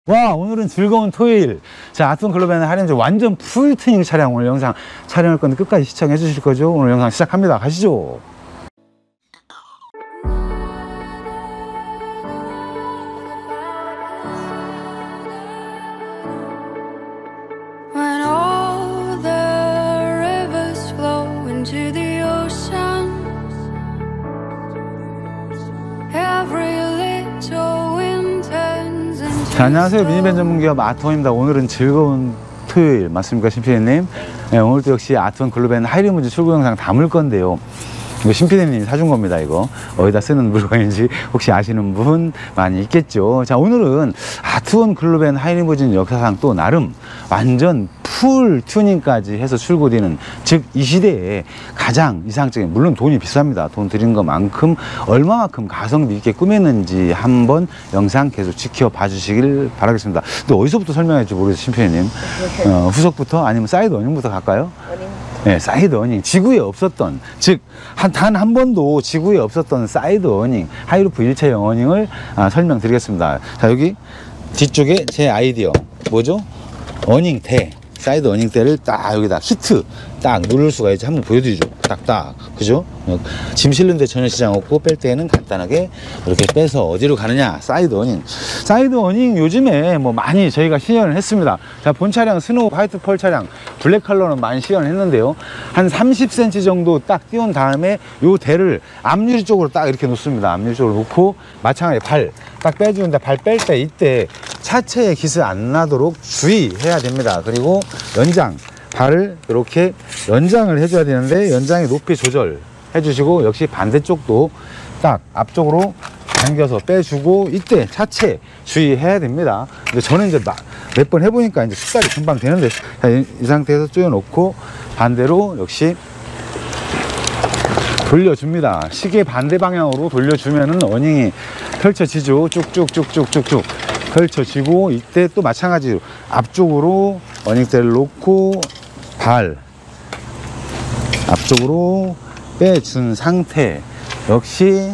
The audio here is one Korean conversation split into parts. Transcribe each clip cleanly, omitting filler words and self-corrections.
와, 오늘은 즐거운 토요일. 자, 아트원 글로벤 할인즈 완전 풀 튜닝 차량 오늘 영상 촬영할 건데 끝까지 시청해 주실 거죠? 오늘 영상 시작합니다. 가시죠. 자, 안녕하세요. 미니밴 전문기업 아트원입니다. 오늘은 즐거운 토요일 맞습니까, 심피디님? 네, 오늘도 역시 아트원 글로벤 하이리무진 출고 영상 담을 건데요. 이거 심피디님이 사준 겁니다. 이거 어디다 쓰는 물건인지 혹시 아시는 분 많이 있겠죠. 자, 오늘은 아트원 글로벤 하이리무진 역사상 또 나름 완전 풀 튜닝까지 해서 출고되는, 즉 이 시대에 가장 이상적인, 물론 돈이 비쌉니다. 돈 들인 것만큼 얼마만큼 가성비 있게 꾸몄는지 한번 영상 계속 지켜봐 주시길 바라겠습니다. 또 어디서부터 설명할지 모르겠어요, 심피디님. 후속부터 아니면 사이드 어닝부터 갈까요? 네, 사이드 어닝. 지구에 없었던, 즉 단 한 번도 지구에 없었던 사이드 어닝, 하이루프 일체형 어닝을 설명드리겠습니다. 자, 여기 뒤쪽에 제 아이디어 뭐죠? 어닝대, 사이드 어닝대를 딱 여기다 히트 딱 누를 수가 있지. 한번 보여드리죠. 딱딱, 그죠? 짐 실는 데 전혀 지장 없고 뺄 때는 간단하게 이렇게 빼서 어디로 가느냐? 사이드 어닝. 사이드 어닝 요즘에 뭐 많이 저희가 시연을 했습니다. 자, 본 차량 스노우 화이트 펄 차량 블랙 컬러는 많이 시연을 했는데요. 한 30cm 정도 딱 띄운 다음에 요 대를 앞유리 쪽으로 딱 이렇게 놓습니다. 앞유리 쪽으로 놓고 마찬가지 발 딱 빼주는데, 발 뺄 때 이때 차체에 기스 안 나도록 주의해야 됩니다. 그리고 연장, 발을 이렇게 연장을 해줘야 되는데 연장의 높이 조절 해주시고, 역시 반대쪽도 딱 앞쪽으로 당겨서 빼주고, 이때 차체 주의해야 됩니다. 근데 저는 이제 몇 번 해보니까 이제 숙달이 금방 되는데, 자, 이 상태에서 조여놓고 반대로 역시 돌려줍니다. 시계 반대 방향으로 돌려주면은 어닝이 펼쳐지죠. 쭉쭉쭉쭉쭉쭉 펼쳐지고, 이때 또 마찬가지로 앞쪽으로 어닝대를 놓고 발 앞쪽으로 빼준 상태, 역시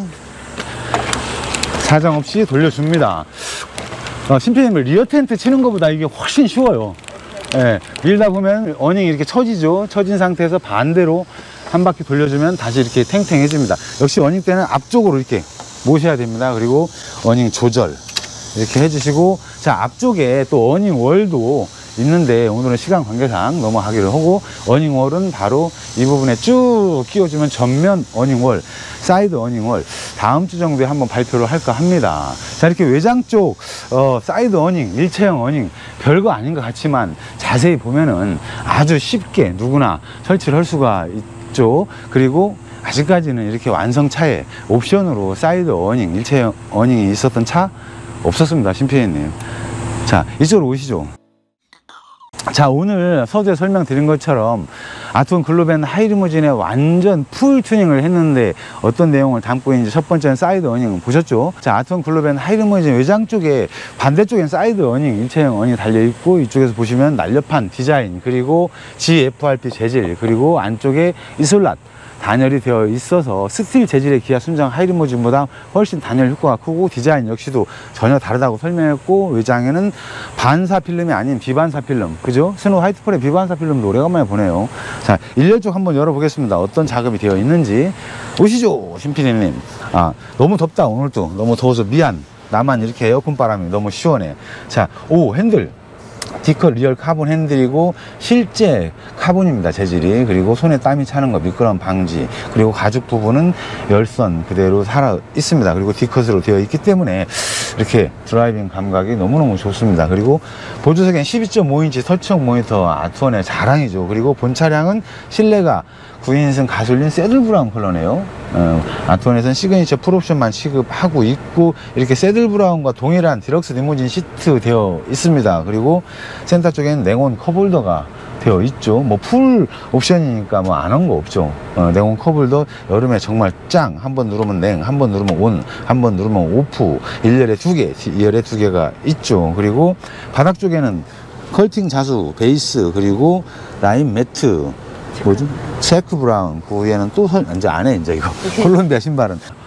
사정없이 돌려줍니다. 심피디님, 리어 텐트 치는 것보다 이게 훨씬 쉬워요. 예, 밀다 보면 어닝이 이렇게 처지죠. 처진 상태에서 반대로 한 바퀴 돌려주면 다시 이렇게 탱탱해집니다. 역시 어닝대는 앞쪽으로 이렇게 모셔야 됩니다. 그리고 어닝 조절 이렇게 해주시고, 자, 앞쪽에 또 어닝월도 있는데 오늘은 시간 관계상 넘어가기로 하고, 어닝월은 바로 이 부분에 쭉 끼워주면 전면 어닝월, 사이드 어닝월 다음 주 정도에 한번 발표를 할까 합니다. 자, 이렇게 외장 쪽 사이드 어닝, 일체형 어닝 별거 아닌 것 같지만 자세히 보면은 아주 쉽게 누구나 설치를 할 수가 있죠. 그리고 아직까지는 이렇게 완성차에 옵션으로 사이드 어닝, 일체형 어닝이 있었던 차 없었습니다, 심피디님. 자, 이쪽으로 오시죠. 자, 오늘 서두에 설명드린 것처럼 아트원 글로벤 하이리무진에 완전 풀 튜닝을 했는데 어떤 내용을 담고 있는지, 첫 번째는 사이드 어닝 보셨죠? 자, 아트원 글로벤 하이리무진 외장 쪽에 반대쪽엔 사이드 어닝, 일체형 어닝이 달려있고, 이쪽에서 보시면 날렵한 디자인, 그리고 GFRP 재질, 그리고 안쪽에 이솔랏 단열이 되어 있어서 스틸 재질의 기아 순정 하이리무진보다 훨씬 단열 효과가 크고, 디자인 역시도 전혀 다르다고 설명했고, 외장에는 반사 필름이 아닌 비반사 필름, 그죠? 스노우 화이트펄의 비반사 필름도 오래간만에 보네요. 자, 일렬 쪽 한번 열어보겠습니다. 어떤 작업이 되어 있는지. 오시죠, 심피디님. 너무 덥다. 오늘도 너무 더워서 미안. 나만 이렇게 에어컨 바람이 너무 시원해. 자, 핸들 디컬 리얼 카본 핸들이고 실제 카본입니다, 재질이. 그리고 손에 땀이 차는 거, 미끄럼 방지, 그리고 가죽 부분은 열선 그대로 살아 있습니다. 그리고 디컷으로 되어 있기 때문에 이렇게 드라이빙 감각이 너무너무 좋습니다. 그리고 보조석엔 12.5인치 터치형 모니터, 아트원의 자랑이죠. 그리고 본 차량은 실내가 9인승 가솔린 새들 브라운 컬러네요. 아트원에서는 시그니처 풀옵션만 취급하고 있고, 이렇게 새들 브라운과 동일한 디럭스 리무진 시트 되어 있습니다. 그리고 센터 쪽에는 냉온 컵홀더가 되어 있죠. 뭐 풀 옵션이니까 뭐 안 한 거 없죠. 냉온 컵홀더 여름에 정말 짱. 한번 누르면 냉, 한번 누르면 온, 한번 누르면 오프. 1열에 2개, 2열에 2개가 있죠. 그리고 바닥 쪽에는 컬팅 자수 베이스, 그리고 라인 매트, 뭐죠? 체크 브라운. 그 위에는 또 이제 안에 이제 이거 콜롬비아 신발은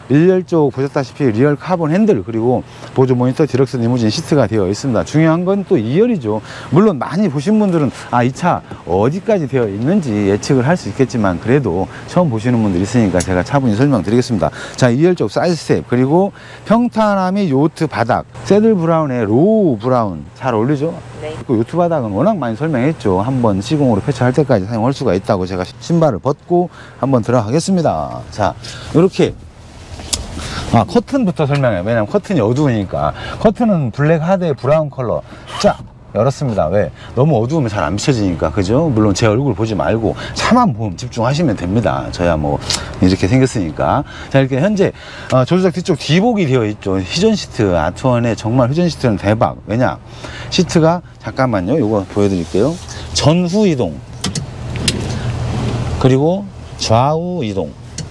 1열 쪽 보셨다시피 리얼 카본 핸들, 그리고 보조 모니터, 디럭스 리무진 시트가 되어 있습니다. 중요한 건 또 2열이죠. 물론 많이 보신 분들은 이 차 어디까지 되어 있는지 예측을 할 수 있겠지만, 그래도 처음 보시는 분들이 있으니까 제가 차분히 설명드리겠습니다. 자, 2열 쪽 사이드 스텝, 그리고 평탄함이 요트 바닥, 새들 브라운에 로우 브라운 잘 어울리죠? 네. 그 요트 바닥은 워낙 많이 설명했죠. 한번 시공으로 폐차할 때까지 사용할 수가 있다고. 제가 신발을 벗고 한번 들어가겠습니다. 자, 이렇게 커튼부터 설명해요. 왜냐면 커튼이 어두우니까. 커튼은 블랙 하드에 브라운 컬러 쫙 열었습니다. 왜? 너무 어두우면 잘 안 비춰지니까. 그죠? 물론 제 얼굴 보지 말고 차만 보면 집중하시면 됩니다. 저야 뭐 이렇게 생겼으니까. 자, 이렇게 현재 조수석 뒤쪽 뒤복이 되어 있죠. 휴전 시트, 아트원에 정말 휴전 시트는 대박. 왜냐? 시트가, 잠깐만요, 이거 보여드릴게요. 전후 이동, 그리고 좌우 이동,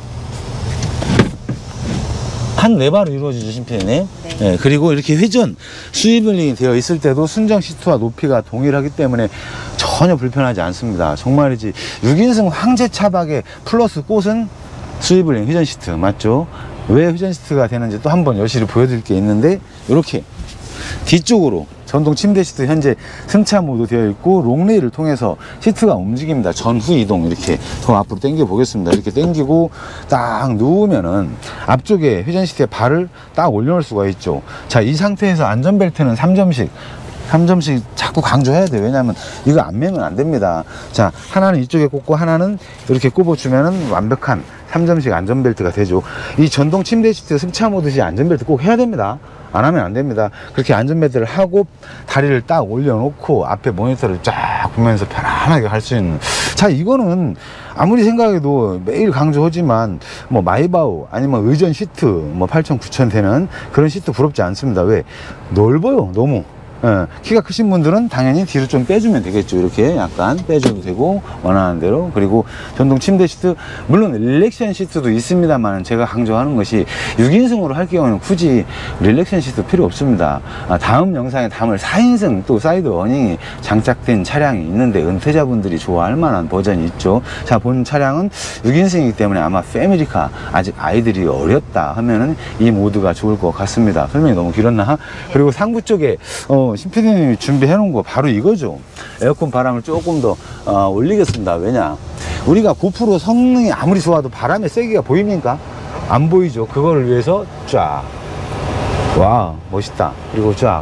한 레바로 이루어지죠, 심피디님. 네. 네, 그리고 이렇게 회전 스위블링이 되어 있을 때도 순정 시트와 높이가 동일하기 때문에 전혀 불편하지 않습니다. 정말이지 6인승 황제 차박의 플러스 꽃은 스위블링 회전 시트 맞죠? 왜 회전 시트가 되는지 또 한번 여실히 보여드릴 게 있는데, 이렇게 뒤쪽으로 전동 침대 시트 현재 승차 모드 되어 있고, 롱레일을 통해서 시트가 움직입니다. 전후 이동. 이렇게 더 앞으로 당겨 보겠습니다. 이렇게 당기고 딱 누우면은 앞쪽에 회전 시트에 발을 딱 올려놓을 수가 있죠. 자, 이 상태에서 안전벨트는 3점씩 자꾸 강조해야 돼요. 왜냐하면 이거 안 매면 안 됩니다. 자, 하나는 이쪽에 꽂고 하나는 이렇게 꼽아주면은 완벽한 3점식 안전벨트가 되죠. 이 전동 침대 시트 승차 모드시 안전벨트 꼭 해야 됩니다. 안 하면 안 됩니다. 그렇게 안전벨트를 하고 다리를 딱 올려놓고 앞에 모니터를 쫙 보면서 편안하게 갈 수 있는. 자, 이거는 아무리 생각해도 매일 강조하지만 뭐 마이바우 아니면 의전 시트 뭐 8,000, 9,000 되는 그런 시트 부럽지 않습니다. 왜? 넓어요, 너무. 키가 크신 분들은 당연히 뒤로 좀 빼주면 되겠죠. 이렇게 약간 빼줘도 되고, 원하는 대로. 그리고 전동 침대 시트, 물론 릴렉션 시트도 있습니다만, 제가 강조하는 것이 6인승으로 할 경우는 굳이 릴렉션 시트 필요 없습니다. 다음 영상에 담을 4인승 또 사이드 어닝이 장착된 차량이 있는데, 은퇴자분들이 좋아할 만한 버전이 있죠. 자, 본 차량은 6인승이기 때문에 아마 패밀리카, 아직 아이들이 어렸다 하면은 이 모드가 좋을 것 같습니다. 설명이 너무 길었나? 그리고 상부 쪽에 심피디님이 준비해 놓은 거 바로 이거죠. 에어컨 바람을 조금 더 올리겠습니다. 왜냐, 우리가 고프로 성능이 아무리 좋아도 바람의 세기가 보입니까? 안 보이죠. 그거를 위해서 쫙, 와 멋있다. 그리고 쫙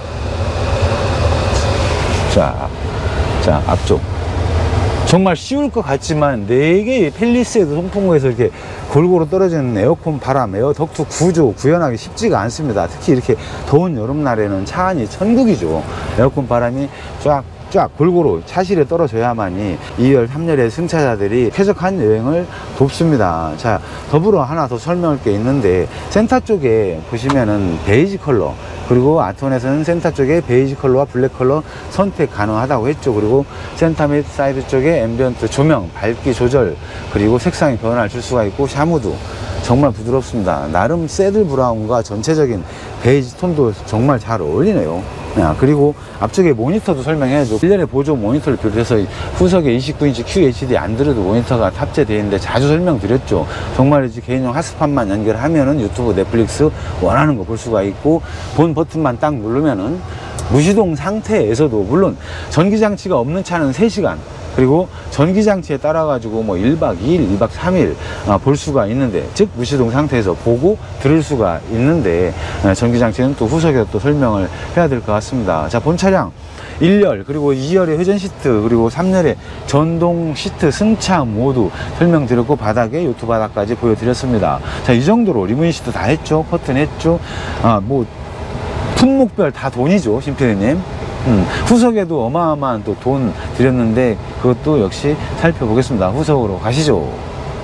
앞쪽 정말 쉬울 것 같지만 4개의 펠리세이드 송풍구에서 이렇게 골고루 떨어지는 에어컨 바람, 에어 덕트 구조 구현하기 쉽지가 않습니다. 특히 이렇게 더운 여름날에는 차 안이 천국이죠. 에어컨 바람이 쫙 골고루 차실에 떨어져야만이 2열, 3열의 승차자들이 쾌적한 여행을 돕습니다. 자, 더불어 하나 더 설명할 게 있는데, 센터 쪽에 보시면은 베이지 컬러, 그리고 아트원에서는 센터 쪽에 베이지 컬러와 블랙 컬러 선택 가능하다고 했죠. 그리고 센터 및 사이드 쪽에 앰비언트 조명, 밝기 조절, 그리고 색상의 변화를 줄 수가 있고, 샤무도 정말 부드럽습니다. 나름 새들 브라운과 전체적인 베이지 톤도 정말 잘 어울리네요. 그리고 앞쪽에 모니터도 설명해야죠. 1년에 보조 모니터를 비롯해서 후석에 29인치 QHD 안드로이드 모니터가 탑재되어 있는데, 자주 설명드렸죠. 정말 이제 개인용 핫스팟만 연결하면은 유튜브, 넷플릭스 원하는 거 볼 수가 있고, 본 버튼만 딱 누르면은 무시동 상태에서도, 물론 전기장치가 없는 차는 3시간, 그리고 전기장치에 따라 가지고 뭐 1박 2일, 2박 3일 볼 수가 있는데, 즉 무시동 상태에서 보고 들을 수가 있는데, 전기장치는 또 후석에서 또 설명을 해야 될 것 같습니다. 자, 본 차량 1열, 그리고 2열의 회전 시트, 그리고 3열의 전동 시트 승차 모두 설명드렸고, 바닥에 요트 바닥까지 보여드렸습니다. 자, 이 정도로 리무진 시트 다 했죠. 커튼 했죠. 뭐 품목별 다 돈이죠, 심피디님. 후석에도 어마어마한 또 돈 들였는데, 그것도 역시 살펴보겠습니다. 후석으로 가시죠.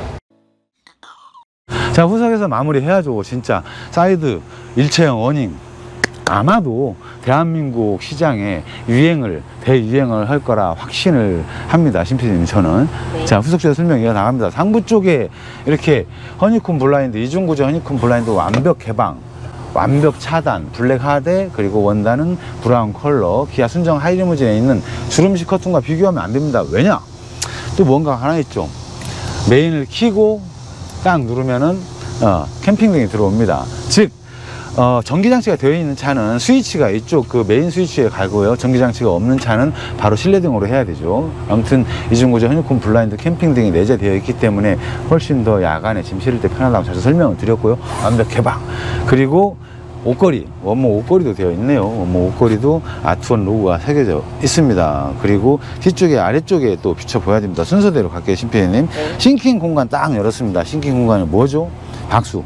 자, 후석에서 마무리 해야죠. 진짜 사이드 일체형 어닝, 아마도 대한민국 시장에 대유행을 할 거라 확신을 합니다, 심피디님. 저는. 네. 자, 후석에서 설명 이어나갑니다. 상부 쪽에 이렇게 허니콤 블라인드, 이중구조 허니콤 블라인드 완벽 개방, 완벽 차단, 블랙 하드, 그리고 원단은 브라운 컬러, 기아 순정 하이리무진에 있는 주름식 커튼과 비교하면 안 됩니다. 왜냐? 또 뭔가 하나 있죠. 메인을 켜고 딱 누르면은 캠핑 등이 들어옵니다. 즉 전기장치가 되어 있는 차는 스위치가 이쪽 그 메인 스위치에 가고요. 전기장치가 없는 차는 바로 실내등으로 해야 되죠. 아무튼 이중구조 허니콤 블라인드 캠핑 등이 내재되어 있기 때문에 훨씬 더 야간에 짐 실을 때 편하다고 자주 설명을 드렸고요. 완벽 개방. 그리고 옷걸이, 원목 옷걸이도 되어 있네요. 원목 옷걸이도 아트원 로고가 새겨져 있습니다. 그리고 뒤쪽에 아래쪽에 또 비춰 보여야 됩니다. 순서대로 갈게요, 심피디님. 싱킹 공간 딱 열었습니다. 싱킹 공간은 뭐죠? 박수.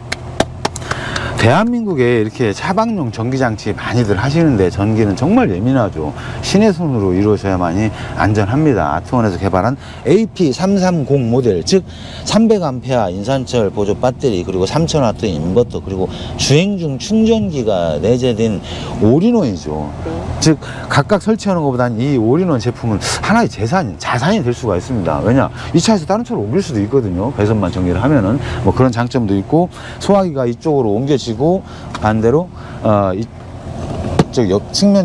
대한민국에 이렇게 차박용 전기장치 많이들 하시는데 전기는 정말 예민하죠. 신의 손으로 이루어져야만이 안전합니다. 아트원에서 개발한 AP330 모델, 즉 300A 인산철 보조 배터리, 그리고 3000W 인버터, 그리고 주행중 충전기가 내재된 올인원이죠. 즉 각각 설치하는 것보다는 이 올인원 제품은 하나의 자산이 될 수가 있습니다. 왜냐, 이 차에서 다른 차로 옮길 수도 있거든요. 배선만 전기를 하면은 뭐 그런 장점도 있고, 소화기가 이쪽으로 옮겨지고 반대로 이쪽 옆 측면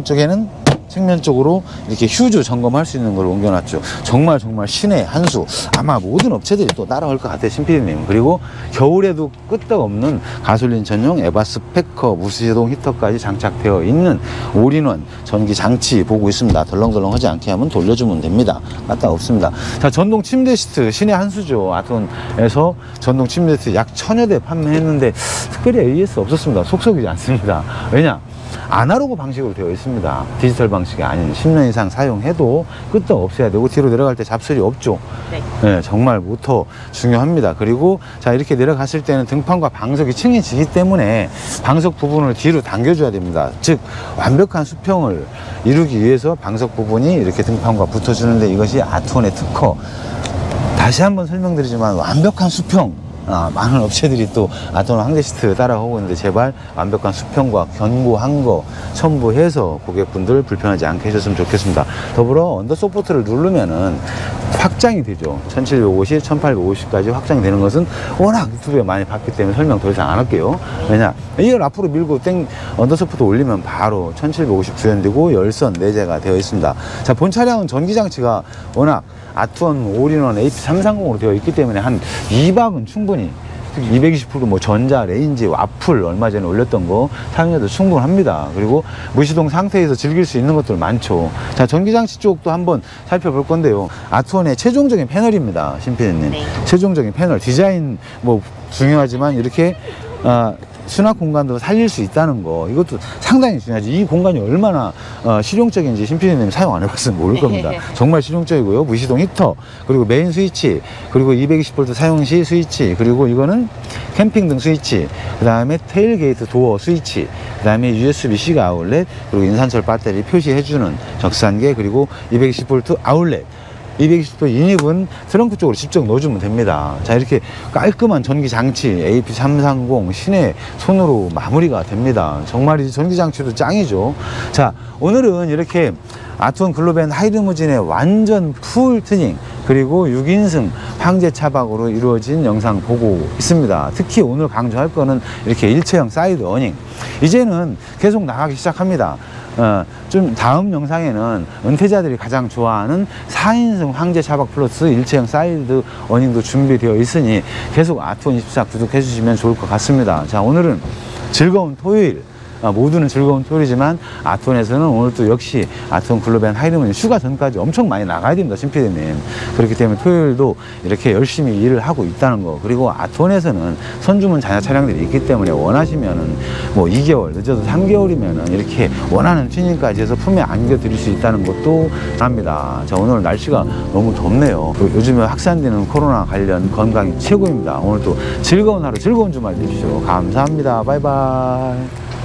쪽으로 이렇게 휴즈 점검할 수 있는 걸 옮겨놨죠. 정말 신의 한 수. 아마 모든 업체들이 또 따라올 것 같아요, 심피디님. 그리고 겨울에도 끄떡없는 가솔린 전용 에바스 패커 무시동 히터까지 장착되어 있는 올인원 전기 장치 보고 있습니다. 덜렁덜렁 하지 않게 하면 돌려주면 됩니다. 까딱 없습니다. 자, 전동 침대 시트 신의 한 수죠. 아트원에서 전동 침대 시트 약 1000여 대 판매했는데 특별히 AS 없었습니다. 속썩이지 않습니다. 왜냐? 아날로그 방식으로 되어 있습니다. 디지털 방식이 아닌 10년 이상 사용해도 끄떡 없애야 되고, 뒤로 내려갈 때 잡소리 없죠. 네, 정말 모터 중요합니다. 그리고 자, 이렇게 내려갔을 때는 등판과 방석이 층이지기 때문에 방석 부분을 뒤로 당겨줘야 됩니다. 즉 완벽한 수평을 이루기 위해서 방석 부분이 이렇게 등판과 붙어주는데, 이것이 아트원의 특허. 다시 한번 설명드리지만 완벽한 수평, 많은 업체들이 또 아트원 황제 시트 따라오고 있는데, 제발 완벽한 수평과 견고한 거 첨부해서 고객분들 불편하지 않게 해줬으면 좋겠습니다. 더불어 언더 서포트를 누르면은 확장이 되죠. 1750, 1850까지 확장이 되는 것은 워낙 유튜브에 많이 봤기 때문에 설명 더 이상 안 할게요. 왜냐, 이걸 앞으로 밀고 언더 서포트 올리면 바로 1750 구현되고 열선 내재가 되어 있습니다. 자, 본 차량은 전기장치가 워낙 아트원 올인원 AP330으로 되어 있기 때문에 한 2박은 충분히, 220V 뭐 전자, 레인지, 와플 얼마 전에 올렸던 거 사용해도 충분합니다. 그리고 무시동 상태에서 즐길 수 있는 것들 많죠. 자, 전기장치 쪽도 한번 살펴볼 건데요. 아트원의 최종적인 패널입니다, 심피디님. 네. 최종적인 패널 디자인 뭐 중요하지만 이렇게 수납 공간도 살릴 수 있다는 거, 이것도 상당히 중요하지. 이 공간이 얼마나 실용적인지 심피디님 사용 안 해봤으면 모를 겁니다. 정말 실용적이고요. 무시동 히터, 그리고 메인 스위치, 그리고 220V 사용 시 스위치, 그리고 이거는 캠핑등 스위치, 그 다음에 테일게이트 도어 스위치, 그 다음에 USB-C 아울렛, 그리고 인산철 배터리 표시해주는 적산계, 그리고 220V 아울렛, 220V 인입은 트렁크 쪽으로 직접 넣어주면 됩니다. 자, 이렇게 깔끔한 전기장치 AP330 신의 손으로 마무리가 됩니다. 정말 이 전기장치도 짱이죠. 자, 오늘은 이렇게 아트원 글로벤 하이리무진의 완전 풀 튜닝, 그리고 6인승 황제 차박으로 이루어진 영상 보고 있습니다. 특히 오늘 강조할 거는 이렇게 일체형 사이드 어닝. 이제는 계속 나가기 시작합니다. 좀 다음 영상에는 은퇴자들이 가장 좋아하는 4인승 황제 차박 플러스 일체형 사이드 어닝도 준비되어 있으니 계속 아트원24 구독해 주시면 좋을 것 같습니다. 자, 오늘은 즐거운 토요일, 모두는 즐거운 토요일이지만 아트원에서는 오늘 또 역시 아트원 글로벤 하이리무진 휴가 전까지 엄청 많이 나가야 됩니다, 심피디님. 그렇기 때문에 토요일도 이렇게 열심히 일을 하고 있다는 거. 그리고 아트원에서는 선주문 자녀 차량들이 있기 때문에 원하시면은 뭐 2개월, 늦어도 3개월이면은 이렇게 원하는 튜닝까지 해서 품에 안겨 드릴 수 있다는 것도 합니다. 자, 오늘 날씨가 너무 덥네요. 요즘에 확산되는 코로나 관련 건강이 최고입니다. 오늘 또 즐거운 하루, 즐거운 주말 되십시오. 감사합니다. 바이바이.